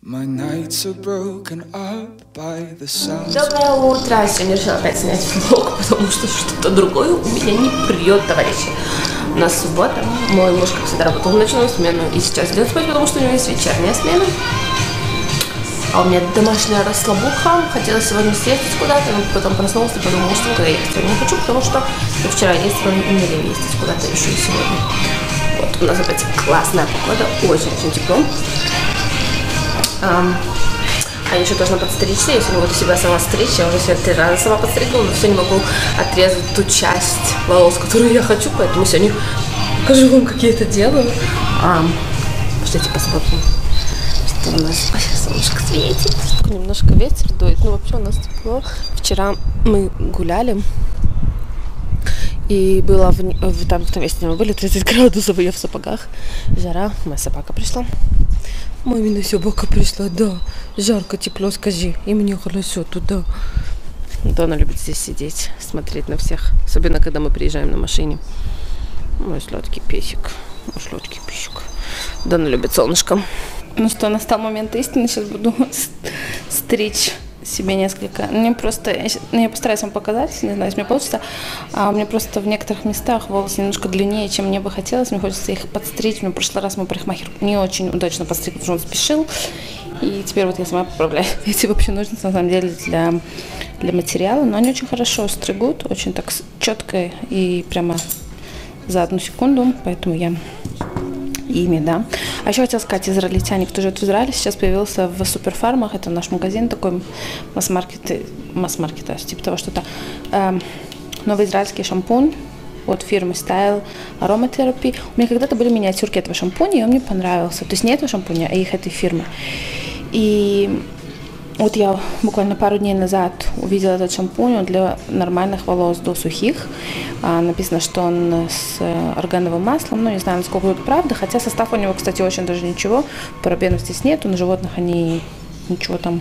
Доброе утро! Сегодня решила опять снять влог, потому что что-то другое у меня не прет, товарищи. У нас суббота, мой муж, как всегда, работал в ночную смену и сейчас идет спать, потому что у него есть вечерняя смена. А у меня домашняя расслабуха. Хотела сегодня съездить куда-то, но потом проснулась и подумала, что никуда ехать сегодня не хочу, потому что вчера ездила и не лень ездить куда-то еще и сегодня. Вот, у нас опять классная погода, очень-очень тепло. А еще должна подстричься, если не буду себя сама стричь. Я уже сегодня 3 раза сама подстригла, но все не могу отрезать ту часть волос, которую я хочу, поэтому сегодня покажу вам, как я это делаю. Пошлите посмотрим, что у нас. Сейчас солнышко светит, немножко ветер дует, но вообще у нас тепло. Вчера мы гуляли, и было там в том месте, где мы были, 30 градусов, и я в сапогах. Жара, моя собака пришла. Мамина собака пришла, да. Жарко, тепло, скажи. И мне хорошо туда. Да, она любит здесь сидеть, смотреть на всех. Особенно, когда мы приезжаем на машине. Мой сладкий песик. Мой сладкий песик. Да, она любит солнышко. Ну что, настал момент истины. Сейчас буду стричь себе несколько. Мне просто, я постараюсь вам показать, не знаю, если мне получится. У меня просто в некоторых местах волосы немножко длиннее, чем мне бы хотелось. Мне хочется их подстричь. В прошлый раз мой парикмахер не очень удачно подстриг, потому что он спешил. И теперь вот я сама поправляю эти вообще ножницы, на самом деле, для материала. Но они очень хорошо стригут, очень так четко и прямо за 1 секунду. Поэтому я ими, да. А еще хотела сказать, израильтяне, кто живет в Израиле, сейчас появился в суперфармах, это наш магазин такой, масс-маркет, типа того что-то, новый израильский шампунь от фирмы Style Aromatherapy. У меня когда-то были миниатюрки этого шампуня, и он мне понравился. То есть не этого шампуня, а их этой фирмы. И вот я буквально пару дней назад увидела этот шампунь для нормальных волос до сухих. Написано, что он с органовым маслом. Ну, не знаю, насколько это правда. Хотя состав у него, кстати, очень даже ничего. Парабенов здесь нету. На животных они ничего там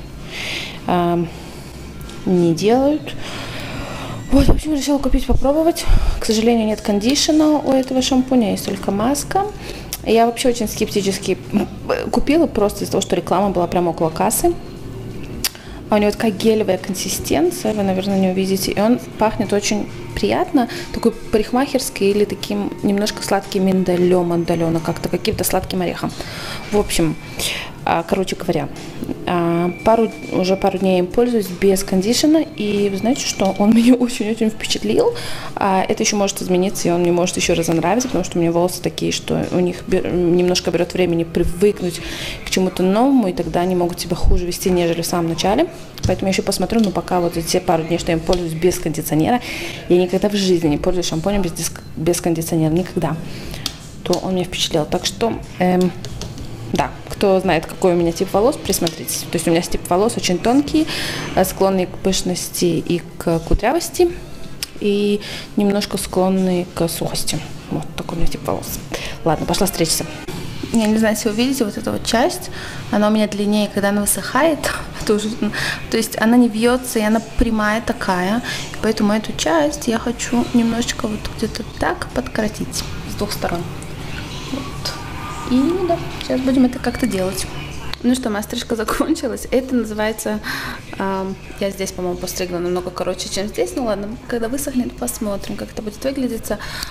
не делают. Вот, в общем, решила купить, попробовать. К сожалению, нет кондишена у этого шампуня. Есть только маска. Я вообще очень скептически купила, просто из-за того, что реклама была прямо около кассы. У него такая гелевая консистенция, вы, наверное, не увидите. И он пахнет очень приятно, такой парикмахерский или таким немножко сладким миндалем, как-то каким-то сладким орехом. В общем, короче говоря, уже пару дней им пользуюсь без кондишена. И вы знаете, что он меня очень-очень впечатлил. Это еще может измениться, и он мне может еще разонравиться, потому что у меня волосы такие, что у них немножко берет времени привыкнуть к чему-то новому, и тогда они могут себя хуже вести, нежели в самом начале. Поэтому я еще посмотрю, но пока вот эти пару дней, что я им пользуюсь без кондиционера, я никогда в жизни не пользуюсь шампунем без кондиционера, никогда, то он меня впечатлил. Так что, да, кто знает, какой у меня тип волос, присмотритесь. То есть у меня тип волос очень тонкий, склонный к пышности и к кудрявости, и немножко склонный к сухости. Вот такой у меня тип волос. Ладно, пошла стричься. Я не знаю, если вы видите, вот эта вот часть, она у меня длиннее, когда она высыхает, то есть она не вьется, и она прямая такая, и поэтому эту часть я хочу немножечко вот где-то так подкоротить с 2 сторон. Вот. И да, сейчас будем это как-то делать. Ну что, моя стрижка закончилась. Это называется, я здесь, по-моему, постригла намного короче, чем здесь. Ну ладно, когда высохнет, посмотрим, как это будет выглядеть.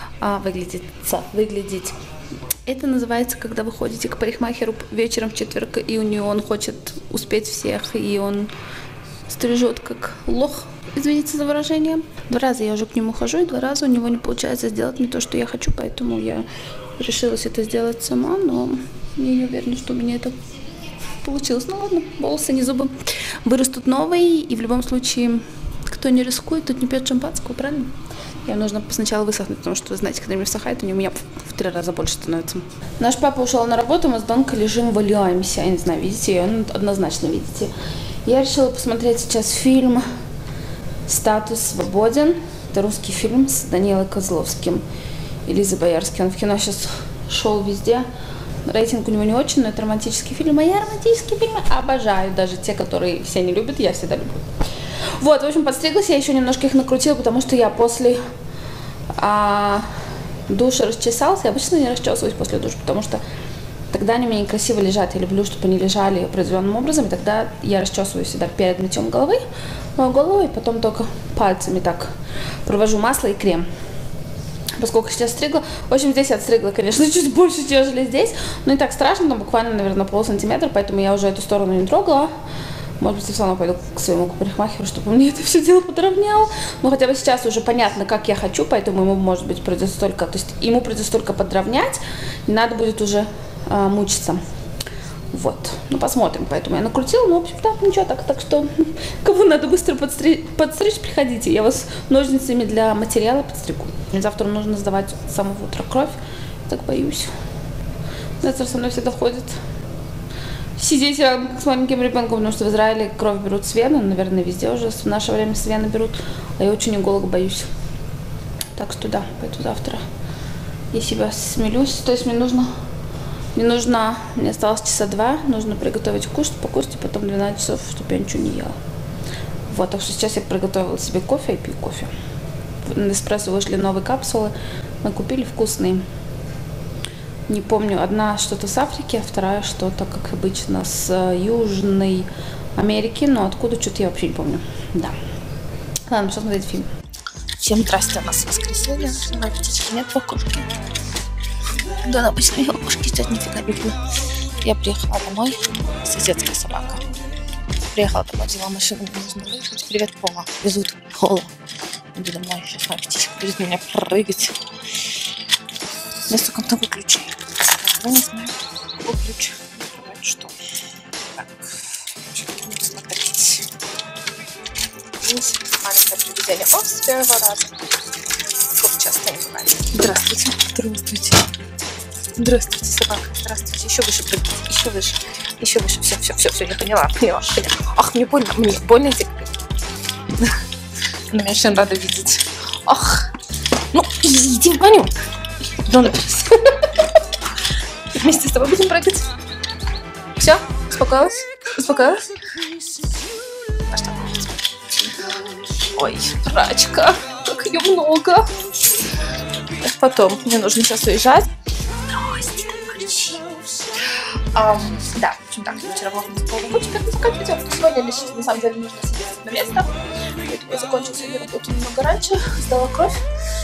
Это называется, когда вы ходите к парикмахеру вечером в четверг, и он хочет успеть всех, и он стрижет как лох, извините за выражение. 2 раза я уже к нему хожу, и 2 раза у него не получается сделать мне то, что я хочу, поэтому я решилась это сделать сама, но я не уверена, что у меня это получилось. Ну ладно, волосы, не зубы. Вырастут новые, и в любом случае, кто не рискует, тот не пьет шампанского, правильно? Им нужно сначала высохнуть, потому что, знаете, когда они высыхают, они у меня в 3 раза больше становятся. Наш папа ушел на работу, мы с Донкой лежим, валяемся. Я не знаю, видите, однозначно видите. Я решила посмотреть сейчас фильм «Статус свободен». Это русский фильм с Данилой Козловским и Лизой Боярской. Он в кино сейчас шел везде. Рейтинг у него не очень, но это романтический фильм. А я романтические фильмы обожаю. Даже те, которые все не любят, я всегда люблю. Вот, в общем, подстриглась, я еще немножко их накрутила, потому что я после душа расчесалась. Я обычно не расчесываюсь после душа, потому что тогда они у меня некрасиво лежат. Я люблю, чтобы они лежали определенным образом, и тогда я расчесываю всегда перед мытьем головы, мою голову, и потом только пальцами так провожу масло и крем. Поскольку сейчас стригла, в общем, здесь я отстригла, конечно, чуть больше, нежели здесь, но не так страшно, там буквально, наверное, полсантиметра, поэтому я уже эту сторону не трогала. Может быть, я все равно пойду к своему парикмахеру, чтобы он мне это все дело подровнял. Но хотя бы сейчас уже понятно, как я хочу, поэтому ему, может быть, придется только, то есть ему придется только подровнять, не надо будет уже мучиться. Вот, ну посмотрим, поэтому я накрутила, ну, в общем, да, ничего, так что, кому надо быстро подстричь, приходите, я вас ножницами для материала подстригу. Мне завтра нужно сдавать с самого утра кровь, так боюсь. Доктор со мной всегда ходит. Сидеть с маленьким ребенком, потому что в Израиле кровь берут с вены, наверное, везде уже в наше время с вены берут, а я очень иголок боюсь. Так что да, пойду завтра. Я себя смелюсь, то есть мне осталось часа 2, нужно приготовить покушать, и потом 12 часов, чтобы я ничего не ела. Вот, так что сейчас я приготовила себе кофе и пью кофе. На эспрессо вышли новые капсулы, мы купили вкусные. Не помню, одна что-то с Африки, а вторая что-то, как обычно, с Южной Америки, но откуда, что-то я вообще не помню. Да. Ладно, пошел смотреть фильм. Всем здрасте, у нас воскресенье, моей птички нет в окошке. Да, на обычной окошке сейчас нифига бегу. Я приехала домой, соседская собака. Приехала домой, взяла машину, мне нужно выехать. Привет, Пола. Везут Пола. Иду домой, сейчас моя птичка будет меня прыгать. Я столько много ключей. Я не знаю, какой ключ. Что? Так, что-то буду смотреть. Здесь маленькое приведение. О, с первого раза. Сколько часто не бывает. Здравствуйте. Здравствуйте. Здравствуйте, собака. Здравствуйте. Еще выше прыгайте. Еще выше. Еще выше. Все, я поняла. Ах, мне больно эти. Она меня очень рада видеть. Ах, ну иди в баню. Дона, вместе с тобой будем прыгать. Все? Успокоилась? Успокоилась? А что? Ой, прачка. Как ее много. Потом мне нужно сейчас уезжать. Бросьте, ключи. Да, в общем так, я вчера влог не забыла как заканчивать, а сегодня на самом деле нужно сидеть на место. Поэтому я закончила сегодня работу немного раньше, сдала кровь.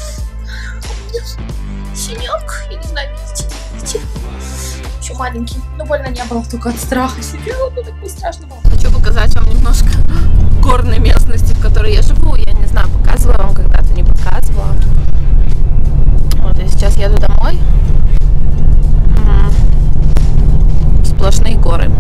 Синяк, я не знаю, видите, еще маленький, но больно не было, только от страха сидела, но так не страшно было. Хочу показать вам немножко горной местности, в которой я живу, я не знаю, показывала вам когда-то, не показывала. Вот я сейчас еду домой, сплошные горы.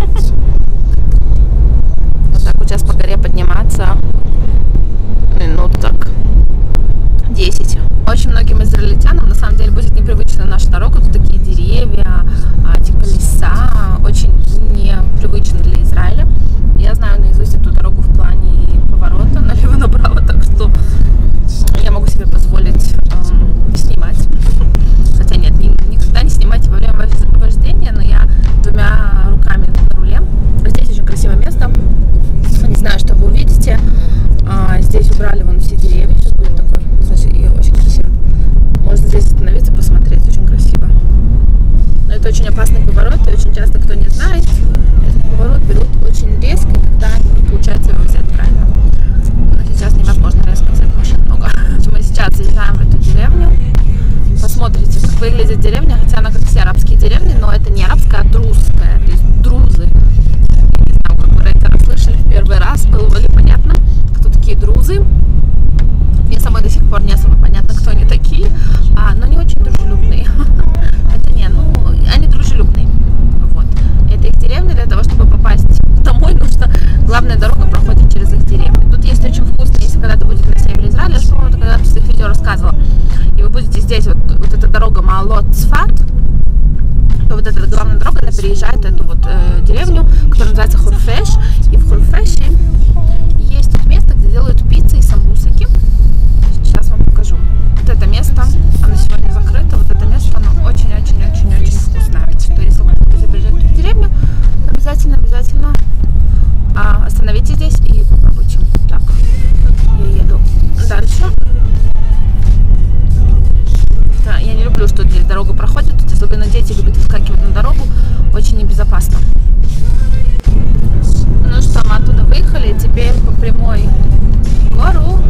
Вот так вот сейчас по горе подниматься, минут так 10. Очень многим израильтянам на самом деле будет непривычна наша дорога, тут такие деревья, типа леса, очень непривычно для Израиля. Я знаю наизусть эту дорогу в плане поворота налево-направо, так что я могу себе позволить снимать. Хотя нет, никогда не снимайте во время вождения, но я двумя руками на руле. Здесь очень красивое место, не знаю, что вы увидите. Здесь убрали вон все деревья, сейчас будет такой, значит, и очень красиво. Можно здесь остановиться, посмотреть, очень красиво. Но это очень опасный поворот, и очень часто, кто не знает, этот поворот берут очень резко, когда не получается его взять правильно. Но сейчас невозможно резко взять, очень много. Мы сейчас заезжаем в эту деревню, посмотрите, как выглядит деревня, хотя она как все арабские деревни, но это не арабская, а друзская, то есть друзы. Не знаю, как вы это расслышали в первый раз, было ли понятно, кто такие друзы. Мне самой до сих пор не особо понятно, кто они такие, но они очень дружелюбные. Это не, ну, они дружелюбные. Вот. Это их деревня, для того, чтобы попасть домой, нужно, главная дорога проходит через их деревню. Тут есть очень вкусно, если когда-то будете на севере Израиля, я, по-моему, когда-то в своих видео рассказывала, и вы будете здесь, вот эта дорога Маалот-Цфат, то вот эта главная дорога, она переезжает эту вот деревню, которая называется Хурфеш, и в Хурфеше есть тут место, где делают пиццы и самбусики. Сейчас вам покажу. Вот это место, оно сегодня закрыто, вот это место, оно очень-очень-очень-очень вкусное. Так что если вы будете приезжать в деревню, обязательно остановитесь здесь и попробуйте. Так, я еду дальше. Да, Я не люблю, что здесь дорога проходит, тут особенно дети любят выскакивать на дорогу, очень небезопасно. Ну что, мы оттуда выехали, теперь по прямой в гору.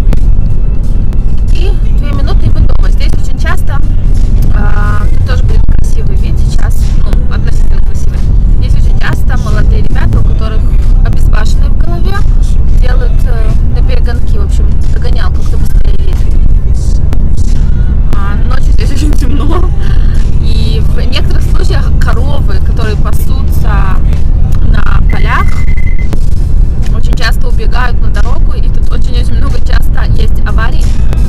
И 2 минуты и мы дома. Здесь очень часто, тут тоже будет красивый вид сейчас, ну, относительно красивый. Здесь очень часто молодые ребята, у которых обезбашенные в голове, делают на перегонки, в общем, догонялку, кто быстрее едет. Ночью здесь очень темно, и в некоторых случаях коровы, которые пасутся на полях, очень часто убегают на дорогу, и тут очень-очень много часто есть аварий,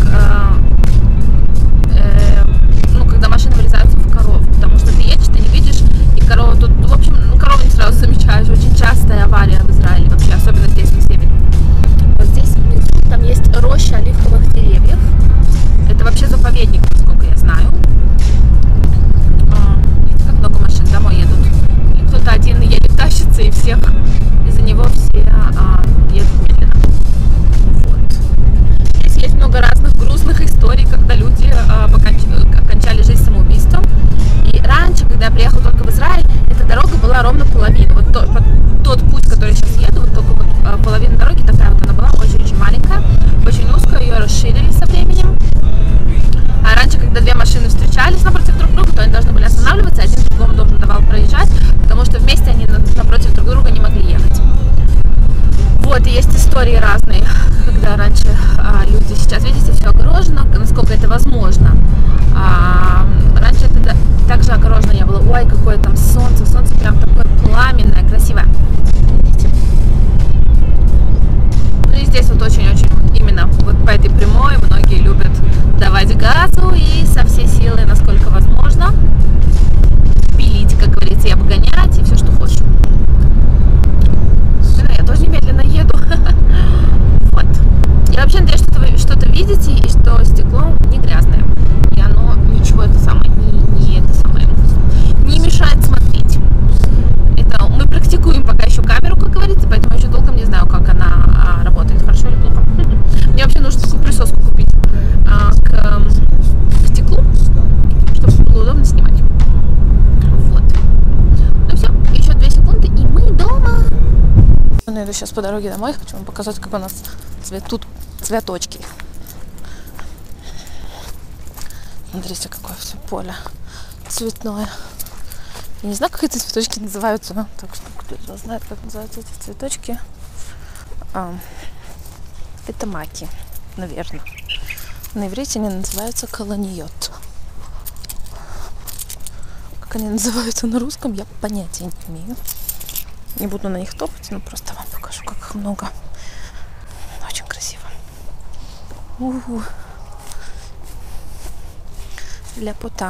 ну, когда машины врезаются в коров, потому что ты едешь, ты не видишь, и корова тут, в общем, ну, корову не сразу замечаешь, очень частая авария в Израиле вообще, особенно здесь на севере. Вот здесь внизу там есть роща оливковых деревьев, это вообще заповедник, насколько я знаю. Видите, как много машин домой едут, и кто-то один еле тащится, и всех, из-за него все едут медленно. Вот. Здесь есть много разных грустных историй, когда люди окончали жизнь самоубийством. И раньше, когда я приехала только в Израиль, эта дорога была ровно половина. Вот тот путь, который я сейчас еду, вот только вот половина дороги такая вот она была, очень-очень маленькая, очень узкая, ее расширили со временем. А раньше, когда две машины встречались напротив друг друга, то они должны были останавливаться, один другому должен давал проезжать, потому что вместе они напротив друг друга не могли ехать. Вот, и есть истории разные, когда раньше люди, сейчас, видите, все огорожено, насколько это возможно. Раньше это также огорожено не было. Ой, какое там солнце, солнце прям такое пламенное, красивое. Видите? Ну и здесь вот очень-очень именно вот по этой прямой многие любят давать газу и со всей силы, насколько возможно, пилить, как говорится, и обгонять, и все, что хочешь. Я тоже медленно еду. Вот. Я вообще надеюсь, что вы что-то видите, и что стекло не грязное. И оно ничего это самое, не мешает смотреть. Это мы практикуем пока еще камеру, как говорится, поэтому я еще толком не знаю, как она работает, хорошо или плохо. Мне вообще нужно такую присоску купить к стеклу, чтобы было удобно снимать. Вот. Ну все, еще 2 секунды, и мы дома. Я иду сейчас по дороге домой, хочу вам показать, как у нас цветут цветочки. Смотрите, какое все поле цветное. Я не знаю, как эти цветочки называются, но так что кто-то знает, как называются эти цветочки. Это маки, наверное. На иврите они называются колониот. Как они называются на русском, я понятия не имею. Не буду на них топать, но просто вам покажу, как их много. Очень красиво. Ляпота.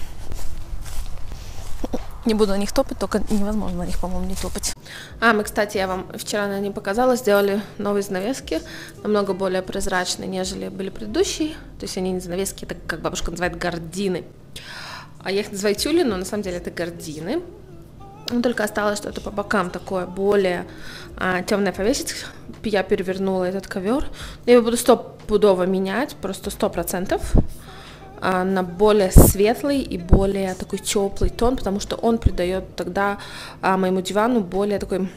Не буду на них топать, только невозможно на них, по-моему, не топать. Мы, кстати, я вам вчера, наверное, не показала, сделали новые занавески, намного более прозрачные, нежели были предыдущие. То есть они не занавески, это, как бабушка называет, гардины. А я их называю тюли, но на самом деле это гардины. Но только осталось что-то по бокам такое более темное повесить. Я перевернула этот ковер. Я его буду стопудово менять, просто 100%. На более светлый и более такой теплый тон, потому что он придает тогда моему дивану более такой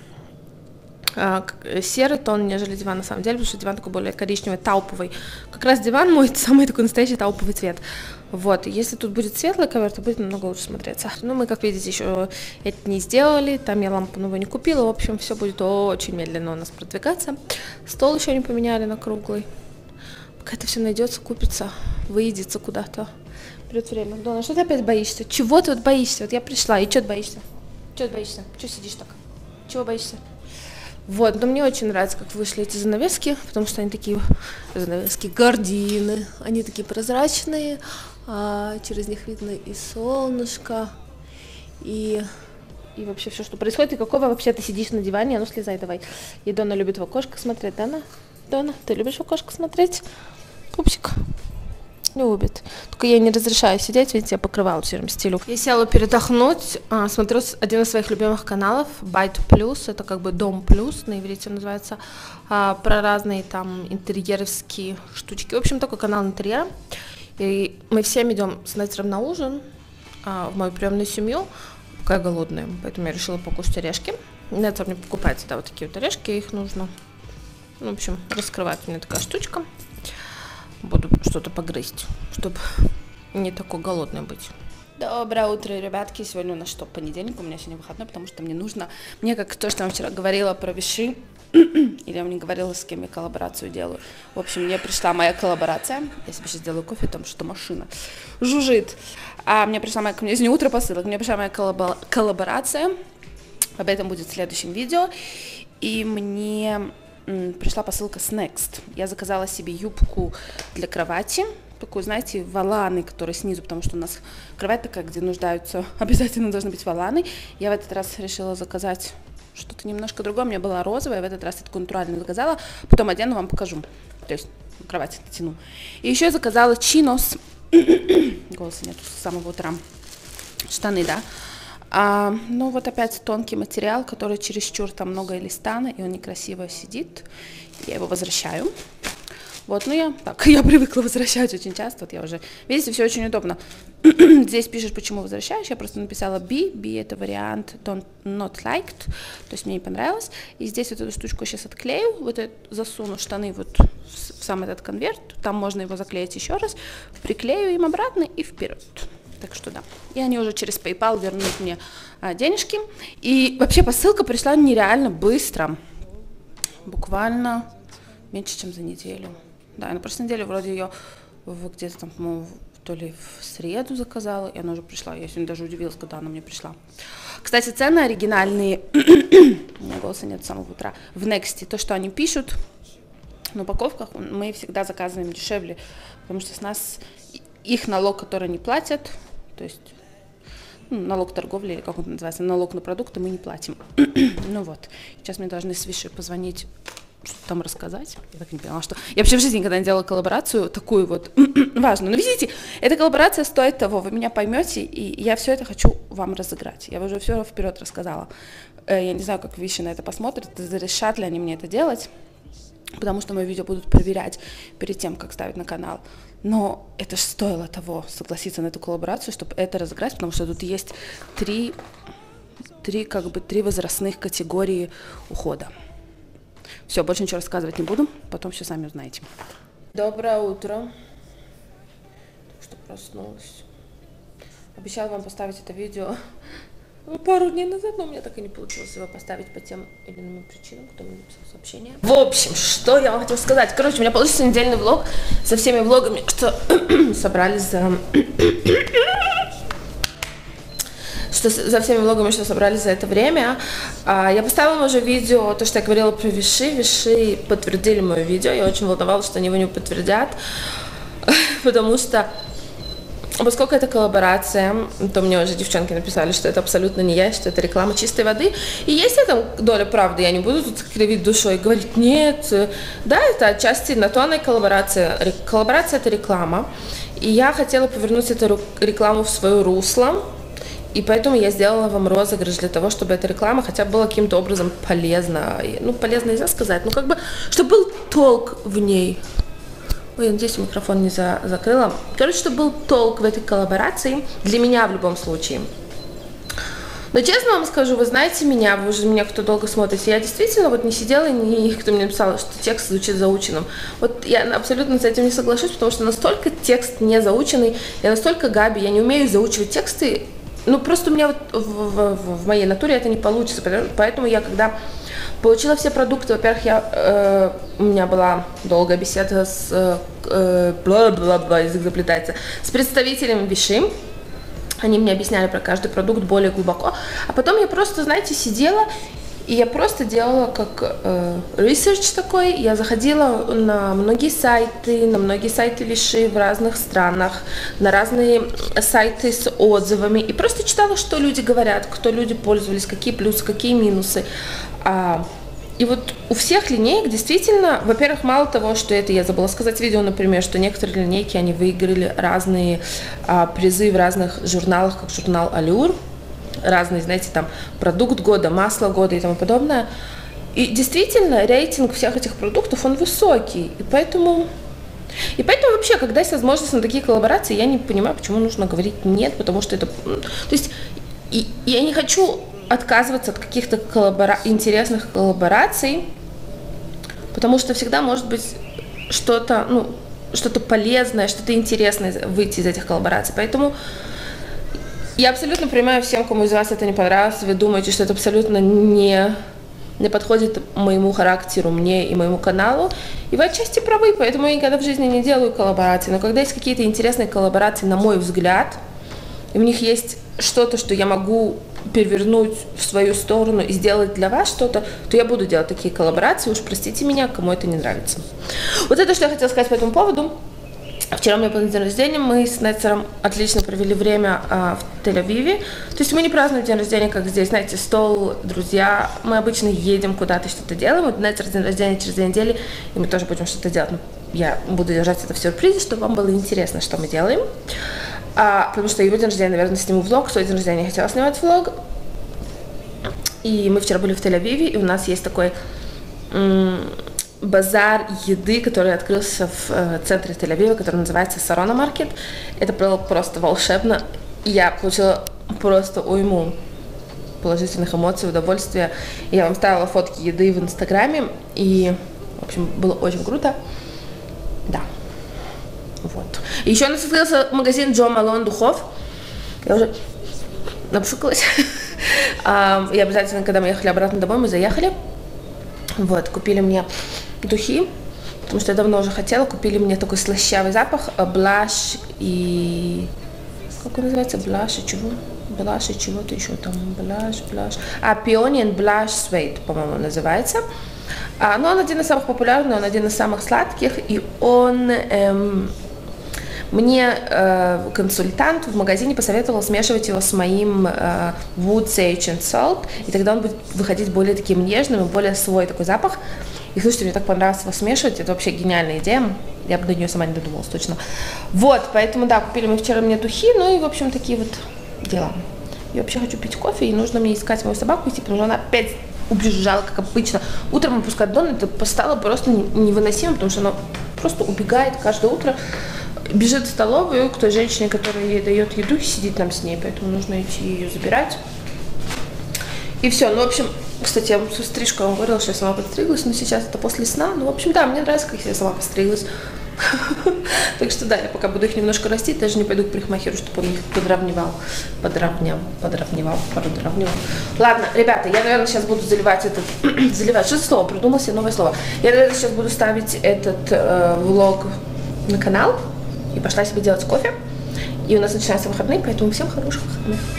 серый тон, нежели диван на самом деле, потому что диван такой более коричневый, тауповый. Как раз диван мой самый такой настоящий тауповый цвет. Вот, если тут будет светлый ковер, то будет намного лучше смотреться. Ну, мы, как видите, еще это не сделали, там я лампу новую не купила, в общем, все будет очень медленно у нас продвигаться. Стол еще не поменяли на круглый. Пока это все найдется, купится, выедется куда-то. Придет время. Дона, что ты опять боишься? Чего ты вот боишься? Вот я пришла, и что ты боишься? Что ты боишься? Чего сидишь так? Чего боишься? Вот, но мне очень нравится, как вышли эти занавески, потому что они такие занавески, гардины, они такие прозрачные, через них видно и солнышко, и вообще все, что происходит, и какого вообще ты сидишь на диване, а ну слезай давай. И Дона любит в окошко смотреть, Дона? Дона, ты любишь в окошко смотреть? Пупсик. Любит. Только я не разрешаю сидеть, видите, я покрывала все время стилю. Я села передохнуть, смотрю один из своих любимых каналов, Байт Плюс, это как бы Дом Плюс, на иврите называется, про разные там интерьеровские штучки. В общем, такой канал интерьера. И мы всем идем с Нестером на ужин в мою приемную семью, пока я голодная. Поэтому я решила покушать орешки. Нестер мне покупает всегда вот такие вот орешки, их нужно, в общем, раскрывать. У меня такая штучка. Буду что-то погрызть, чтобы не такой голодной быть. Доброе утро, ребятки. Сегодня у нас что, понедельник, у меня сегодня выходной, потому что мне нужно, мне как то, что я вам вчера говорила про виши, или я вам не говорила, с кем я коллаборацию делаю. В общем, мне пришла моя коллаборация. Я себе сейчас делаю кофе, потому что машина жужжит. А мне пришла моя, у меня сегодня утро посылок, мне пришла моя коллаборация. Об этом будет в следующем видео. И мне пришла посылка с Next. Я заказала себе юбку для кровати. Такую, знаете, воланы, которые снизу, потому что у нас кровать такая, где нуждаются, обязательно должны быть воланы. Я в этот раз решила заказать что-то немножко другое. У меня была розовая, в этот раз я такую натуральную заказала. Потом одену, вам покажу. То есть кровать натяну. И еще я заказала чинос. Голоса нету с самого утра. Штаны, да. Ну вот опять тонкий материал, который чересчур там много эластана, и он некрасиво сидит. Я его возвращаю. Вот, ну я привыкла возвращать очень часто, вот я уже, видите, все очень удобно. Здесь пишешь, почему возвращаешь, я просто написала B это вариант not liked, то есть мне не понравилось. И здесь вот эту штучку сейчас отклею, вот это, засуну штаны вот в сам этот конверт, там можно его заклеить еще раз, приклею им обратно и вперед. Так что да, и они уже через PayPal вернут мне денежки. И вообще посылка пришла нереально быстро, буквально меньше, чем за неделю. Да, на прошлой неделе вроде ее где-то там, по-моему, то ли в среду заказала, и она уже пришла. Я сегодня даже удивилась, когда она мне пришла. Кстати, цены оригинальные, у меня голоса нет с самого утра, в Next, то, что они пишут на упаковках, мы всегда заказываем дешевле, потому что с нас их налог, который они платят, то есть налог торговли, или как он называется, налог на продукты мы не платим. Ну вот, сейчас мне должны с Виши позвонить, что-то там рассказать. Я так не поняла, что... Я вообще в жизни никогда не делала коллаборацию такую вот важную. Но видите, эта коллаборация стоит того, вы меня поймете, и я все это хочу вам разыграть. Я уже все вперед рассказала. Я не знаю, как Виши на это посмотрят, разрешат ли они мне это делать, потому что мои видео будут проверять перед тем, как ставить на канал. Но это же стоило того, согласиться на эту коллаборацию, чтобы это разыграть, потому что тут есть три возрастных категории ухода. Все, больше ничего рассказывать не буду, потом все сами узнаете. Доброе утро. Так что проснулась. Обещала вам поставить это видео пару дней назад, но у меня так и не получилось его поставить по тем или иным причинам, кто мне написал сообщение. В общем, что я вам хотела сказать. Короче, у меня получился недельный влог со всеми влогами, что собрались за всеми влогами, что собрались за это время. Я поставила уже видео, то, что я говорила про Виши. Виши подтвердили мое видео. Я очень волновалась, что они его не подтвердят, потому что, поскольку это коллаборация, то мне уже девчонки написали, что это абсолютно не я, что это реклама чистой воды. И есть в этом доля правды, я не буду тут кривить душой и говорить, нет. Да, это отчасти на то она и коллаборация. Коллаборация – это реклама. И я хотела повернуть эту рекламу в свое русло. И поэтому я сделала вам розыгрыш для того, чтобы эта реклама хотя бы была каким-то образом полезна. Ну, полезно нельзя сказать, но как бы, чтобы был толк в ней. Ой, я надеюсь, микрофон не закрыла. Короче, чтобы был толк в этой коллаборации, для меня в любом случае. Но честно вам скажу, вы знаете меня, вы уже меня кто долго смотрите, я действительно вот не сидела, и кто мне написал, что текст звучит заученным. Вот я абсолютно с этим не соглашусь, потому что настолько текст не заученный, я настолько Габи, я не умею заучивать тексты. Ну, просто у меня вот в моей натуре это не получится, поэтому я, когда получила все продукты, во-первых, у меня была долгая беседа с, язык заплетается, с представителями Виши, они мне объясняли про каждый продукт более глубоко, а потом я просто, знаете, сидела, и я просто делала как research такой, я заходила на многие сайты Виши в разных странах, на разные сайты с отзывами, и просто читала, что люди говорят, кто люди пользовались, какие плюсы, какие минусы. И вот у всех линеек действительно, во-первых, мало того, что это, я забыла сказать в видео, например, что некоторые линейки, они выиграли разные призы в разных журналах, как журнал Allure, разные, знаете, там, продукт года, масло года и тому подобное. И действительно, рейтинг всех этих продуктов, он высокий. И поэтому И поэтому вообще, когда есть возможность на такие коллаборации, я не понимаю, почему нужно говорить нет, потому что это... То есть я не хочу отказываться от каких-то интересных коллабораций, потому что всегда может быть что-то, что-то полезное, что-то интересное выйти из этих коллабораций. Поэтому я абсолютно понимаю всем, кому из вас это не понравилось, вы думаете, что это абсолютно не подходит моему характеру, мне и моему каналу. И вы отчасти правы, поэтому я никогда в жизни не делаю коллаборации. Но когда есть какие-то интересные коллаборации, на мой взгляд, и в них есть что-то, что я могу перевернуть в свою сторону и сделать для вас что-то, то я буду делать такие коллаборации. Уж простите меня, кому это не нравится. Вот это, что я хотела сказать по этому поводу. Вчера у меня был день рождения, мы с Нецером отлично провели время в Тель-Авиве. То есть мы не празднуем день рождения, как здесь, знаете, стол, друзья. Мы обычно едем куда-то, что-то делаем. Вот Нецер день рождения через 2 недели, и мы тоже будем что-то делать. Но я буду держать это в сюрпризе, чтобы вам было интересно, что мы делаем. Потому что его день рождения, наверное, сниму влог. Свой день рождения я хотела снимать влог. И мы вчера были в Тель-Авиве, и у нас есть такой... базар еды, который открылся в центре Тель-Авива, который называется Сарона Маркет. Это было просто волшебно. Я получила просто уйму положительных эмоций, удовольствия. Я вам ставила фотки еды в Инстаграме, и, в общем, было очень круто. Да. Вот. И еще у нас открылся магазин Джо Малон духов. Я уже напшукалась. И обязательно, когда мы ехали обратно домой, мы заехали. Вот, купили мне духи, потому что я давно уже хотела. Купили мне такой слащавый запах, блаш и... Как он называется? Блаш и чего? Блаш и чего-то еще там. Блаш. Peony and Blush Suede, по-моему, называется. Но он один из самых популярных, он один из самых сладких, и он... Мне консультант в магазине посоветовал смешивать его с моим Wood Sage and Salt, и тогда он будет выходить более таким нежным и более свой такой запах. И слушайте, мне так понравилось его смешивать, это вообще гениальная идея, я бы до нее сама не додумалась точно. Вот, поэтому да, купили мы вчера мне духи, ну и в общем такие вот дела. Я вообще хочу пить кофе, и нужно мне искать мою собаку, потому что она опять убежала, как обычно. Утром выпускать Дон, это стало просто невыносимо, потому что она просто убегает каждое утро. Бежит в столовую к той женщине, которая ей дает еду, и сидит там с ней, поэтому нужно идти ее забирать. И все, ну, в общем, кстати, я свою стрижку, я вам говорила, что я сама подстриглась, но сейчас это после сна, ну, в общем, да, мне нравится, как я сама подстриглась. Так что да, я пока буду их немножко растить, даже не пойду к парикмахеру, чтобы он их подровневал. Ладно, ребята, я, наверное, сейчас буду заливать этот... Заливать, что за слово? Придумала себе новое слово. Я, наверное, сейчас буду ставить этот влог на канал. И пошла себе делать кофе. И у нас начинаются выходные, поэтому всем хороших выходных.